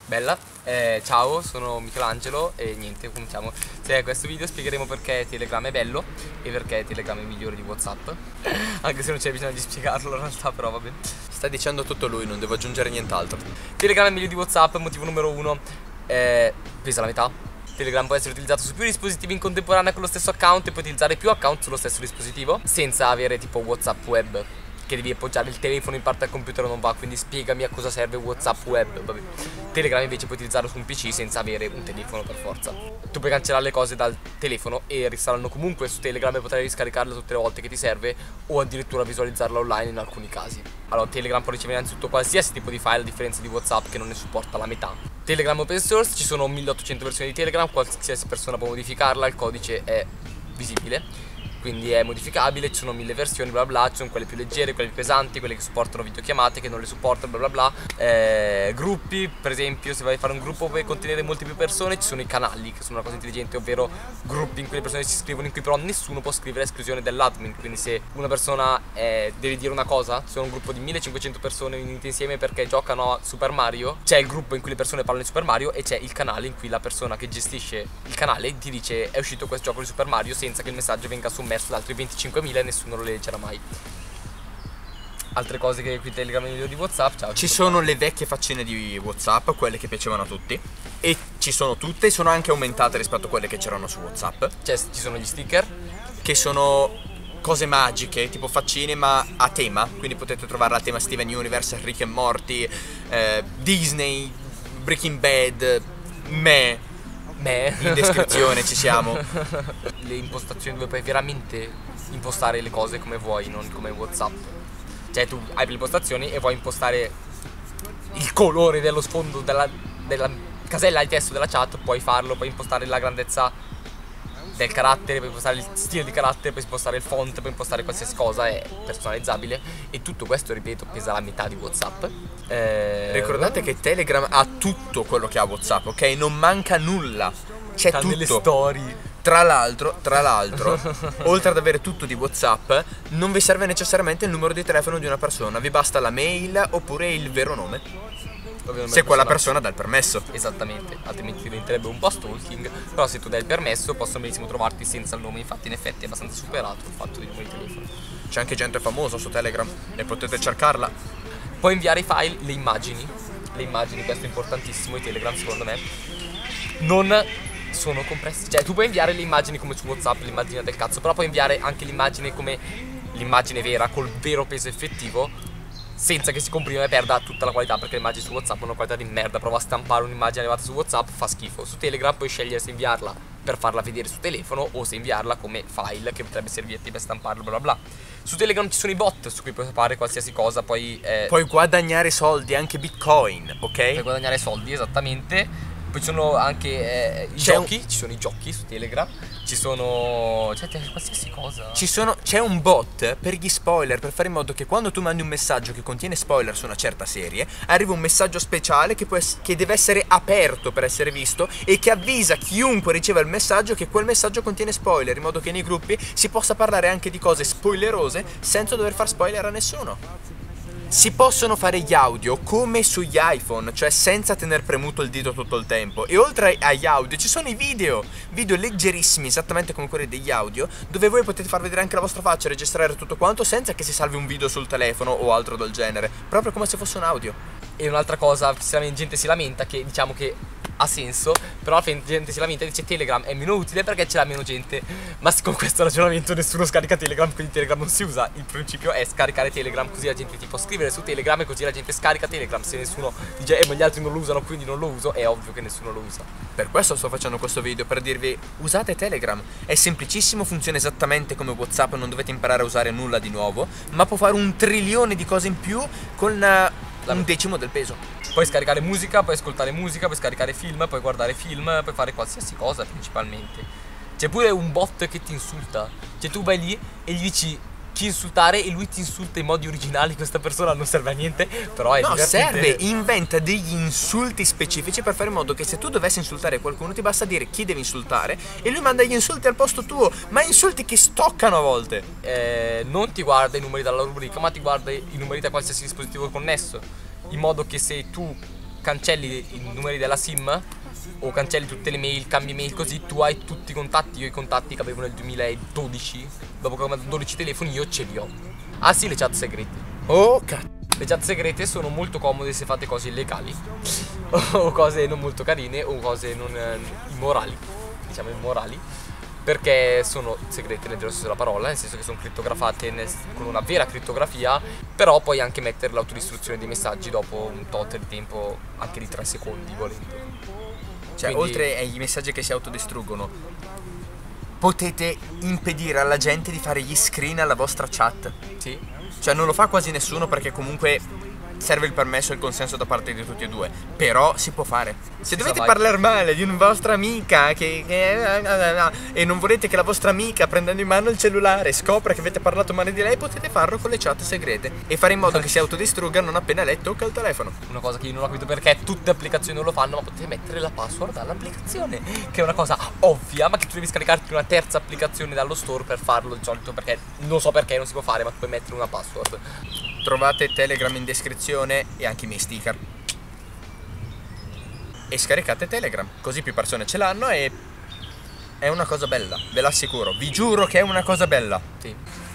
Bella, ciao, sono Michelangelo e niente, cominciamo. In questo video spiegheremo perché Telegram è bello e perché Telegram è migliore di WhatsApp. Anche se non c'è bisogno di spiegarlo in realtà, però vabbè. Sta dicendo tutto lui, non devo aggiungere nient'altro. Telegram è meglio di WhatsApp, motivo numero 1, pesa la metà. Telegram può essere utilizzato su più dispositivi in contemporanea con lo stesso account e puoi utilizzare più account sullo stesso dispositivo senza avere tipo WhatsApp web, che devi appoggiare il telefono in parte al computer non va, quindi spiegami a cosa serve WhatsApp web. Vabbè. Telegram invece puoi utilizzarlo su un PC senza avere un telefono per forza. Tu puoi cancellare le cose dal telefono e ristaranno comunque su Telegram e potrai riscaricarle tutte le volte che ti serve o addirittura visualizzarla online in alcuni casi. Allora Telegram può ricevere innanzitutto qualsiasi tipo di file a differenza di WhatsApp che non ne supporta la metà. Telegram open source, ci sono 1800 versioni di Telegram, qualsiasi persona può modificarla, il codice è visibile, quindi è modificabile, ci sono 1000 versioni bla bla, ci sono quelle più leggere, quelle più pesanti, quelle che supportano videochiamate, che non le supportano bla bla bla. Gruppi, per esempio, se vai a fare un gruppo per contenere molte più persone, ci sono i canali, che sono una cosa intelligente, ovvero gruppi in cui le persone si iscrivono, in cui però nessuno può scrivere a esclusione dell'admin. Quindi se una persona deve dire una cosa, se è un gruppo di 1500 persone unite insieme perché giocano a Super Mario, c'è il gruppo in cui le persone parlano di Super Mario e c'è il canale in cui la persona che gestisce il canale ti dice è uscito questo gioco di Super Mario senza che il messaggio venga sommerso da altri 25.000 e nessuno lo leggerà mai. Altre cose che qui Telegram è migliore di WhatsApp. Ciao. Ci sono le vecchie faccine di WhatsApp, quelle che piacevano a tutti, e ci sono tutte e sono anche aumentate rispetto a quelle che c'erano su WhatsApp. Ci sono gli sticker, che sono cose magiche, tipo faccine ma a tema, quindi potete trovarla a tema Steven Universe, Rick and Morty, Disney, Breaking Bad, in descrizione ci siamo. Le impostazioni dove puoi veramente impostare le cose come vuoi, non come WhatsApp. Cioè tu hai le impostazioni e vuoi impostare il colore dello sfondo della casella di testo della chat, puoi farlo, puoi impostare la grandezza del carattere, puoi impostare il stile di carattere, puoi impostare il font, puoi impostare qualsiasi cosa, è personalizzabile. E tutto questo, ripeto, pesa la metà di WhatsApp. Ricordate che Telegram ha tutto quello che ha WhatsApp, ok? Non manca nulla, c'è tutto. Le storie. Tra l'altro, oltre ad avere tutto di WhatsApp, non vi serve necessariamente il numero di telefono di una persona, vi basta la mail oppure il vero nome, se quella persona dà il permesso. Esattamente, altrimenti diventerebbe un po' stalking. Però se tu dai il permesso possono benissimo trovarti senza il nome. Infatti in effetti è abbastanza superato il fatto di numero di telefono. C'è anche gente famosa su Telegram e potete cercarla. Puoi inviare i file, le immagini, questo è importantissimo. I Telegram secondo me non sono compressi. Cioè tu puoi inviare le immagini come su WhatsApp, l'immagine del cazzo, però puoi inviare anche l'immagine come l'immagine vera, col vero peso effettivo, senza che si comprima e perda tutta la qualità, perché le immagini su WhatsApp hanno una qualità di merda. Prova a stampare un'immagine arrivata su WhatsApp, fa schifo. Su Telegram puoi scegliere se inviarla per farla vedere su telefono o se inviarla come file che potrebbe servirti per stamparlo bla bla bla. Su Telegram ci sono i bot su cui puoi fare qualsiasi cosa, puoi guadagnare soldi, anche Bitcoin, ok? Puoi guadagnare soldi, esattamente. Poi ci sono anche i giochi, ci sono i giochi su Telegram, ci sono, cioè qualsiasi cosa. C'è un bot per gli spoiler, per fare in modo che quando tu mandi un messaggio che contiene spoiler su una certa serie, arriva un messaggio speciale che deve essere aperto per essere visto e che avvisa chiunque riceva il messaggio che quel messaggio contiene spoiler, in modo che nei gruppi si possa parlare anche di cose spoilerose senza dover far spoiler a nessuno. Si possono fare gli audio come sugli iPhone, cioè senza tener premuto il dito tutto il tempo. E oltre agli audio ci sono i video leggerissimi, esattamente come quelli degli audio, dove voi potete far vedere anche la vostra faccia, registrare tutto quanto senza che si salvi un video sul telefono o altro del genere, proprio come se fosse un audio. E un'altra cosa, gente si lamenta, che diciamo che ha senso, però la gente si lamenta e dice Telegram è meno utile perché ce l'ha meno gente. Ma con questo ragionamento nessuno scarica Telegram, quindi Telegram non si usa. Il principio è scaricare Telegram, così la gente ti può scrivere su Telegram e così la gente scarica Telegram. Se nessuno dice ma gli altri non lo usano quindi non lo uso, è ovvio che nessuno lo usa. Per questo sto facendo questo video, per dirvi usate Telegram. È semplicissimo, funziona esattamente come WhatsApp, non dovete imparare a usare nulla di nuovo, ma può fare 1 trilione di cose in più con un decimo del peso. Puoi scaricare musica, puoi ascoltare musica, puoi scaricare film, puoi guardare film, puoi fare qualsiasi cosa principalmente. C'è pure un bot che ti insulta. Cioè tu vai lì e gli dici chi insultare e lui ti insulta in modi originali. Questa persona non serve a niente, però è divertente. Serve, inventa degli insulti specifici per fare in modo che se tu dovessi insultare qualcuno ti basta dire chi devi insultare e lui manda gli insulti al posto tuo, ma insulti che stoccano a volte. Non ti guarda i numeri dalla rubrica, ma ti guarda i numeri da qualsiasi dispositivo connesso, in modo che se tu cancelli i numeri della SIM o cancelli tutte le mail, cambi mail, così tu hai tutti i contatti. Io i contatti che avevo nel 2012, dopo che ho comprato 12 telefoni, io ce li ho. Ah sì, le chat segrete. Oh cazzo. Le chat segrete sono molto comode se fate cose illegali o cose non molto carine o cose non immorali, diciamo immorali, perché sono segrete nel vero senso della parola, nel senso che sono crittografate con una vera crittografia, però puoi anche mettere l'autodistruzione dei messaggi dopo un tot di tempo, anche di 3 secondi volendo. Cioè, Quindi, oltre ai messaggi che si autodistruggono, potete impedire alla gente di fare gli screen alla vostra chat. sì. Cioè non lo fa quasi nessuno perché comunque serve il permesso e il consenso da parte di tutti e due. Però si può fare. Se dovete parlare male di una vostra amica e non volete che la vostra amica, prendendo in mano il cellulare, scopra che avete parlato male di lei, potete farlo con le chat segrete e fare in modo che si autodistrugga non appena lei tocca il telefono. Una cosa che io non ho capito perché tutte le applicazioni non lo fanno, ma potete mettere la password all'applicazione, che è una cosa ovvia, ma che tu devi scaricarti una terza applicazione dallo store per farlo di solito, perché non so perché non si può fare, ma tu puoi mettere una password. Trovate Telegram in descrizione e anche i miei sticker. E scaricate Telegram, così più persone ce l'hanno e è una cosa bella, ve l'assicuro, vi giuro che è una cosa bella. Sì.